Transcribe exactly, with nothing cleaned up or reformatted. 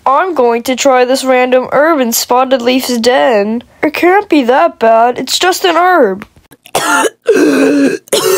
I'm going to try this random herb in Spotted Leaf's den. It can't be that bad. It's just an herb.